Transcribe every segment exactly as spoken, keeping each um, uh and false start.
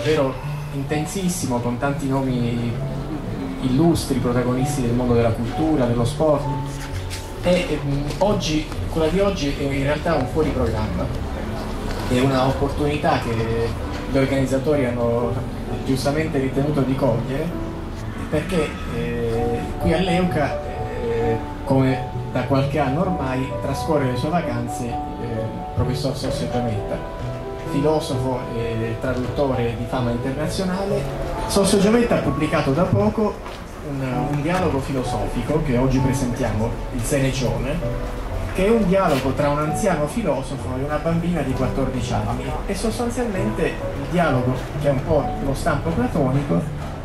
davvero intensissimo, con tanti nomi illustri, protagonisti del mondo della cultura, dello sport. E, e oggi, quella di oggi è in realtà un fuori programma, è una opportunità che gli organizzatori hanno giustamente ritenuto di cogliere, perché eh, qui a Leuca, eh, come da qualche anno ormai, trascorre le sue vacanze eh, il professor Sossio Giametta, filosofo e traduttore di fama internazionale. Sossio Giametta ha pubblicato da poco un, un dialogo filosofico che oggi presentiamo, il Senecione, che è un dialogo tra un anziano filosofo e una bambina di quattordici anni, e sostanzialmente il dialogo, che è un po' lo stampo platonico,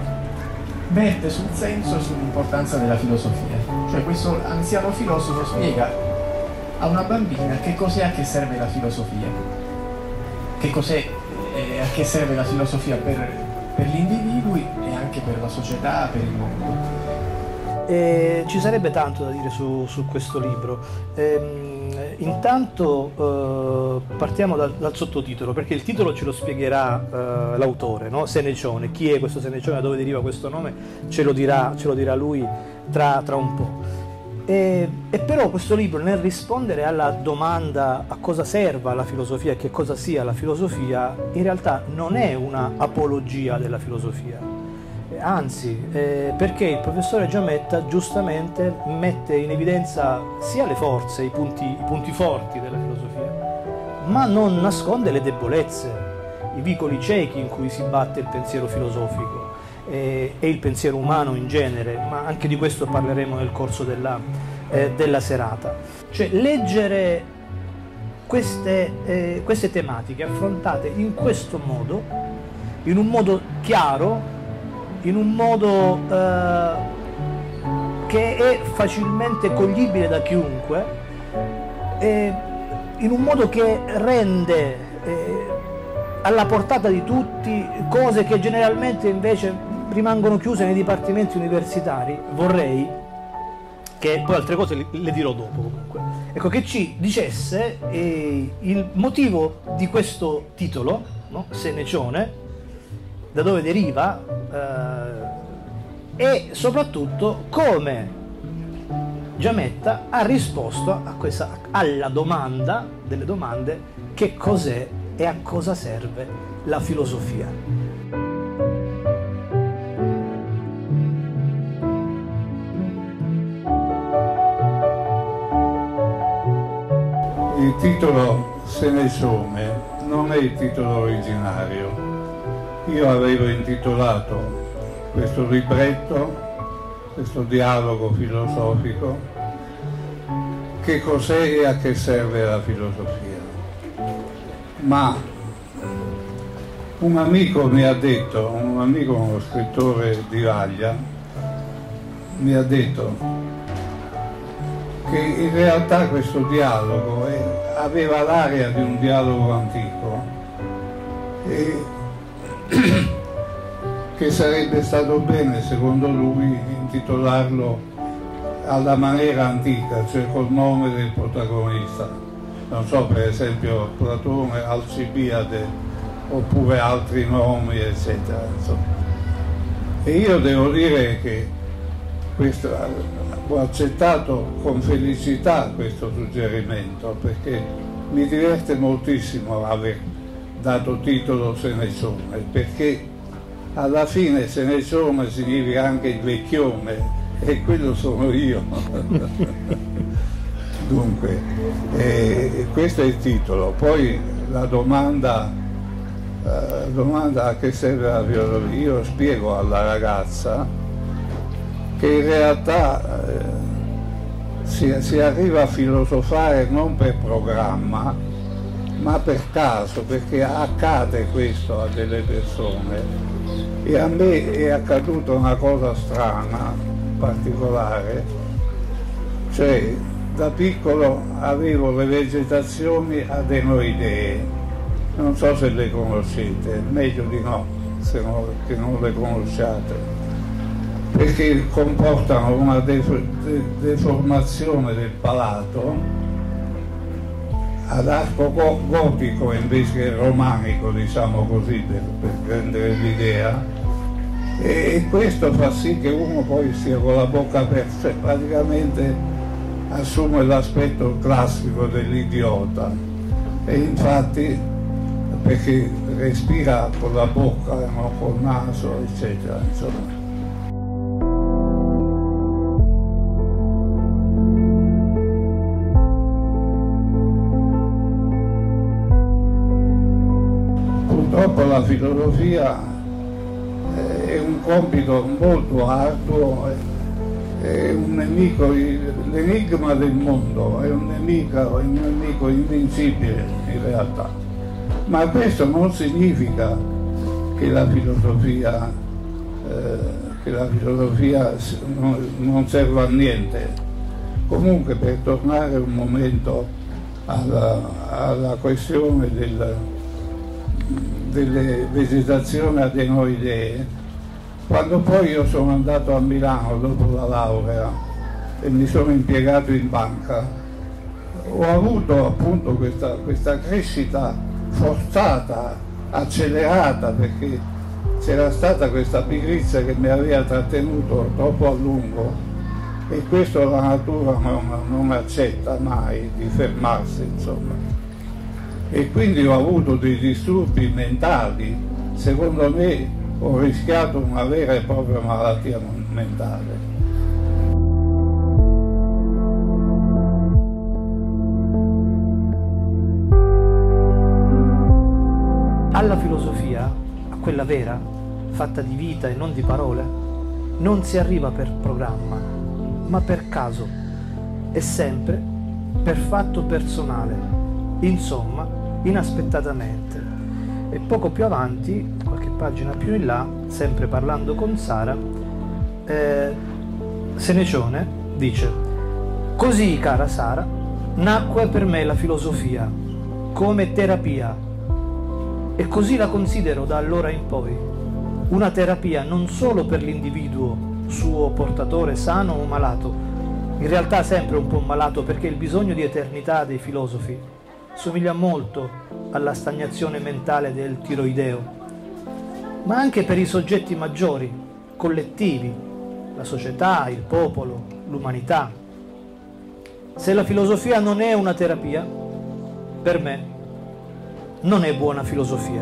verte sul senso e sull'importanza della filosofia. Cioè questo anziano filosofo spiega a una bambina che cos'è, a che serve la filosofia, che cos'è, eh, a che serve la filosofia per, per gli individui e anche per la società, per il mondo. Eh, ci sarebbe tanto da dire su, su questo libro. Eh, intanto eh, partiamo dal, dal sottotitolo, perché il titolo ce lo spiegherà eh, l'autore, no? Senecione. Chi è questo Senecione, da dove deriva questo nome, ce lo dirà, ce lo dirà lui tra, tra un po'. E, e però questo libro, nel rispondere alla domanda a cosa serva la filosofia e che cosa sia la filosofia, in realtà non è una apologia della filosofia. Anzi, eh, perché il professore Giametta giustamente mette in evidenza sia le forze, i punti, i punti forti della filosofia, ma non nasconde le debolezze, i vicoli ciechi in cui si batte il pensiero filosofico eh, e il pensiero umano in genere, ma anche di questo parleremo nel corso della, eh, della serata. Cioè, leggere queste, eh, queste tematiche affrontate in questo modo, in un modo chiaro, in un modo eh, che è facilmente coglibile da chiunque, eh, in un modo che rende eh, alla portata di tutti cose che generalmente invece rimangono chiuse nei dipartimenti universitari. Vorrei che poi altre cose le, le dirò dopo comunque. Ecco, che ci dicesse eh, il motivo di questo titolo, no? Senecione, da dove deriva eh, e soprattutto come Giametta ha risposto a questa, alla domanda delle domande: che cos'è e a cosa serve la filosofia. Il titolo Senecione non è il titolo originario. Io avevo intitolato questo libretto, questo dialogo filosofico, che cos'è e a che serve la filosofia. Ma un amico mi ha detto, un amico, uno scrittore di Vaglia, mi ha detto che in realtà questo dialogo è, aveva l'aria di un dialogo antico e che sarebbe stato bene, secondo lui, intitolarlo alla maniera antica, cioè col nome del protagonista. Non so, per esempio Platone, Alcibiade, oppure altri nomi, eccetera. Insomma. E io devo dire che questo, ho accettato con felicità questo suggerimento, perché mi diverte moltissimo aver dato titolo Senecione, perché alla fine Senecione significa anche il vecchione, e quello sono io. Dunque, eh, questo è il titolo. Poi la domanda, eh, domanda a che serve la filosofia. Io spiego alla ragazza che in realtà eh, si, si arriva a filosofare non per programma, ma per caso, perché accade questo a delle persone. E a me è accaduta una cosa strana, particolare, cioè da piccolo avevo le vegetazioni adenoidee, non so se le conoscete, meglio di no, se no che non le conosciate, perché comportano una de de deformazione del palato ad arco gotico invece che romanico, diciamo così, per, per prendere l'idea, e questo fa sì che uno poi sia con la bocca aperta, cioè praticamente assume l'aspetto classico dell'idiota, e infatti perché respira con la bocca e non col naso, eccetera, insomma. Purtroppo la filosofia è un compito molto arduo, è un nemico, l'enigma del mondo, è un nemico, un nemico invincibile in realtà. Ma questo non significa che la filosofia, eh, che la filosofia non, non serva a niente. Comunque, per tornare un momento alla, alla questione del, delle vegetazioni adenoidee, quando poi io sono andato a Milano dopo la laurea e mi sono impiegato in banca, ho avuto appunto questa, questa crescita forzata, accelerata, perché c'era stata questa pigrizia che mi aveva trattenuto troppo a lungo, e questo la natura non, non accetta mai, di fermarsi, insomma. E quindi ho avuto dei disturbi mentali, secondo me ho rischiato una vera e propria malattia mentale. Alla filosofia, a quella vera, fatta di vita e non di parole, non si arriva per programma, ma per caso, e sempre per fatto personale, insomma, inaspettatamente. E poco più avanti, qualche pagina più in là, sempre parlando con Sara, eh, Senecione dice: «Così, cara Sara, nacque per me la filosofia, come terapia, e così la considero da allora in poi, una terapia non solo per l'individuo, suo portatore sano o malato, in realtà sempre un po' malato, perché il bisogno di eternità dei filosofi somiglia molto alla stagnazione mentale del tiroideo, ma anche per i soggetti maggiori, collettivi, la società, il popolo, l'umanità. Se la filosofia non è una terapia, per me non è buona filosofia».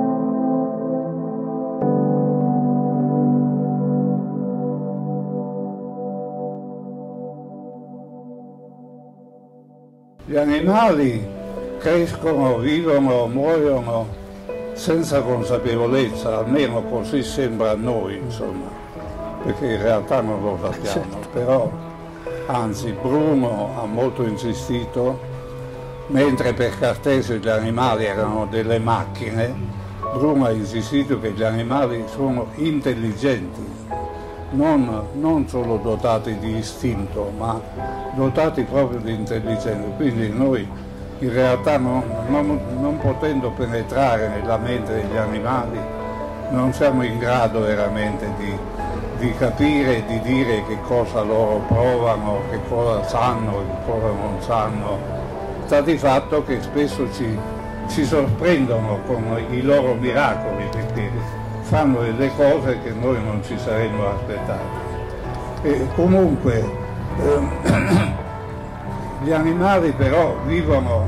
Gli animali crescono, vivono, muoiono senza consapevolezza, almeno così sembra a noi, insomma, perché in realtà non lo sappiamo, però anzi Bruno ha molto insistito. Mentre per Cartesio gli animali erano delle macchine, Bruno ha insistito che gli animali sono intelligenti, non, non solo dotati di istinto, ma dotati proprio di intelligenza. Quindi noi in realtà non, non, non potendo penetrare nella mente degli animali, non siamo in grado veramente di, di capire e di dire che cosa loro provano, che cosa sanno, che cosa non sanno. Sta di fatto che spesso ci, ci sorprendono con i loro miracoli, perché fanno delle cose che noi non ci saremmo aspettati. E comunque ehm, gli animali però vivono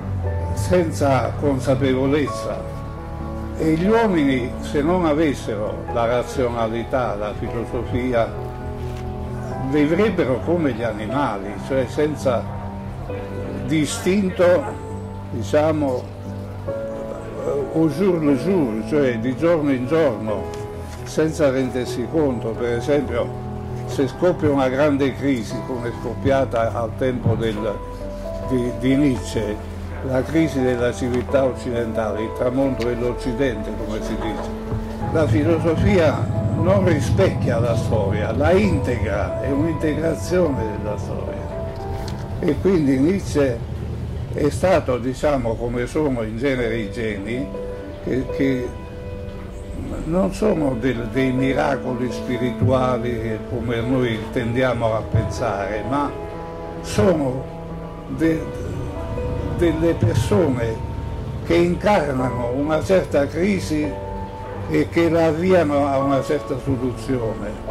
senza consapevolezza, e gli uomini, se non avessero la razionalità, la filosofia, vivrebbero come gli animali, cioè senza distinto, diciamo, au jour le jour, cioè di giorno in giorno, senza rendersi conto. Per esempio, se scoppia una grande crisi, come è scoppiata al tempo del, di, di Nietzsche, la crisi della civiltà occidentale, il tramonto dell'Occidente, come si dice, la filosofia non rispecchia la storia, la integra, è un'integrazione della storia. E quindi Nietzsche è stato, diciamo, come sono in genere i geni, che, che non sono del, dei miracoli spirituali come noi tendiamo a pensare, ma sono de, delle persone che incarnano una certa crisi e che la avviano a una certa soluzione.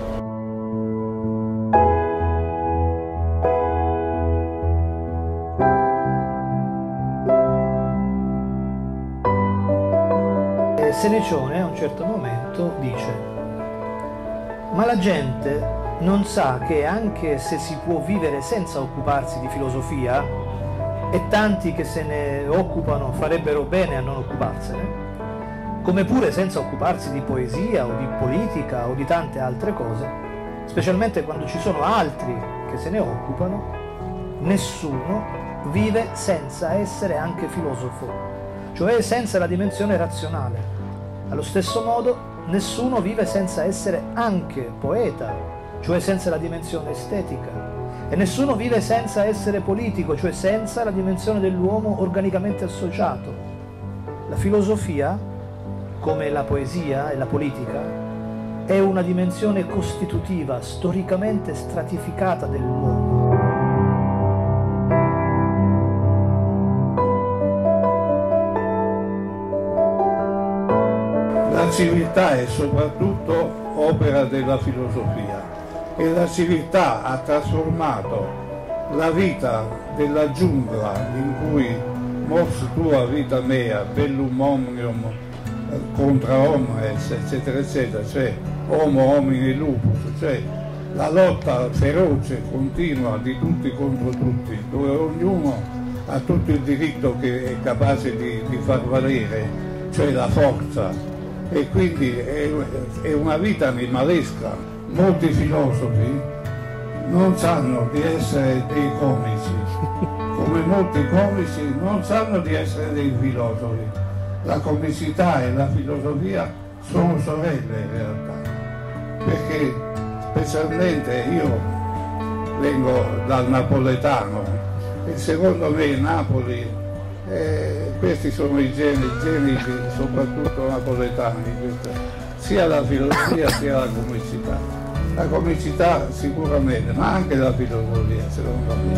Senecione a un certo momento dice: ma la gente non sa che anche se si può vivere senza occuparsi di filosofia, e tanti che se ne occupano farebbero bene a non occuparsene, come pure senza occuparsi di poesia o di politica o di tante altre cose, specialmente quando ci sono altri che se ne occupano, nessuno vive senza essere anche filosofo, cioè senza la dimensione razionale. Allo stesso modo, nessuno vive senza essere anche poeta, cioè senza la dimensione estetica, e nessuno vive senza essere politico, cioè senza la dimensione dell'uomo organicamente associato. La filosofia, come la poesia e la politica, è una dimensione costitutiva, storicamente stratificata dell'uomo. La civiltà è soprattutto opera della filosofia e la civiltà ha trasformato la vita della giungla in cui mors tua vita mea, bellum omnium contra omnes, eccetera, eccetera, cioè homo homini lupus, cioè la lotta feroce, continua di tutti contro tutti, dove ognuno ha tutto il diritto che è capace di, di far valere, cioè la forza. E quindi è, è una vita animalesca. Molti filosofi non sanno di essere dei comici, come molti comici non sanno di essere dei filosofi. La comicità e la filosofia sono sorelle in realtà, perché specialmente io vengo dal napoletano e secondo me Napoli, Eh, questi sono i geni, geni soprattutto napoletani, sia la filosofia sia la comicità. La comicità sicuramente, ma anche la filosofia, secondo me.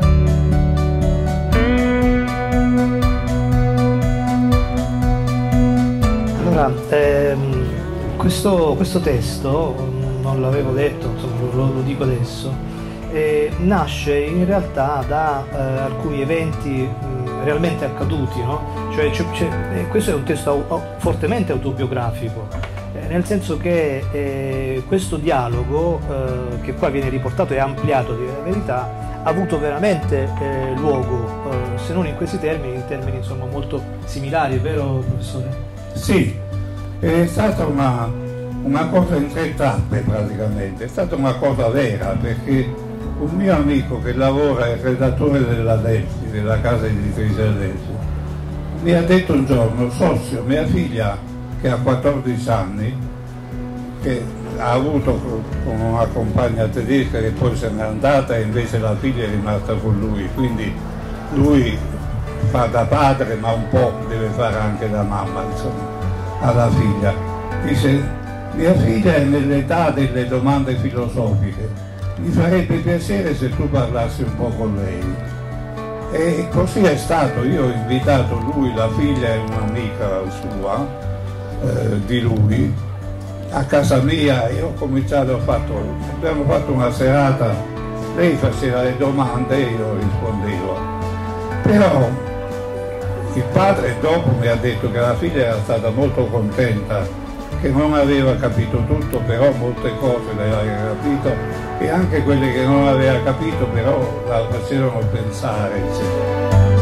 Allora, ehm, questo, questo testo, non l'avevo detto, insomma, lo, lo dico adesso, eh, nasce in realtà da eh, alcuni eventi mh, realmente accaduti, no? Cioè, c- c- eh, questo è un testo au- fortemente autobiografico, eh, nel senso che eh, questo dialogo, eh, che qua viene riportato e ampliato di verità, ha avuto veramente eh, luogo, eh, se non in questi termini, in termini insomma molto similari, è vero, professore? Sì, è stata una, una cosa in tre tappe praticamente, è stata una cosa vera, perché un mio amico che lavora, è redattore della Delfi, della casa editrice Delfi, mi ha detto un giorno: Sossio, mia figlia che ha quattordici anni, che ha avuto con una compagna tedesca che poi se n'è andata e invece la figlia è rimasta con lui, quindi lui fa da padre ma un po' deve fare anche da mamma, insomma, alla figlia. Dice: mia figlia è nell'età delle domande filosofiche, mi farebbe piacere se tu parlassi un po' con lei. E così è stato. Io ho invitato lui, la figlia e un'amica sua eh, di lui a casa mia. Io ho cominciato, ho fatto, abbiamo fatto una serata, lei faceva le domande e io rispondevo. Però il padre dopo mi ha detto che la figlia era stata molto contenta, che non aveva capito tutto, però molte cose le aveva capito, e anche quelle che non aveva capito però la facevano pensare, eccetera.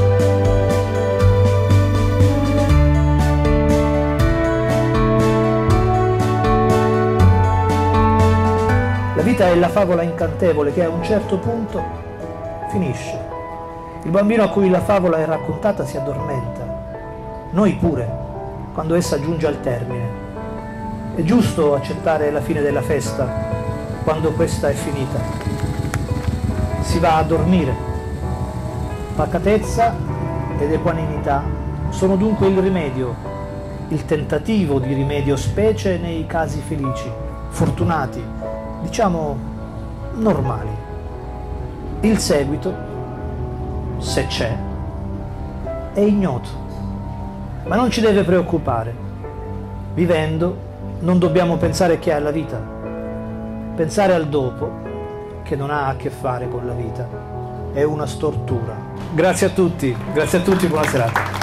La vita è la favola incantevole che a un certo punto finisce. Il bambino a cui la favola è raccontata si addormenta. Noi pure, quando essa giunge al termine. È giusto accettare la fine della festa quando questa è finita. Si va a dormire. Pacatezza ed equanimità sono dunque il rimedio, il tentativo di rimedio, specie nei casi felici, fortunati, diciamo normali. Il seguito, se c'è, è ignoto, ma non ci deve preoccupare. Vivendo non dobbiamo pensare che è alla vita, pensare al dopo, che non ha a che fare con la vita, è una stortura. Grazie a tutti, grazie a tutti, buona serata.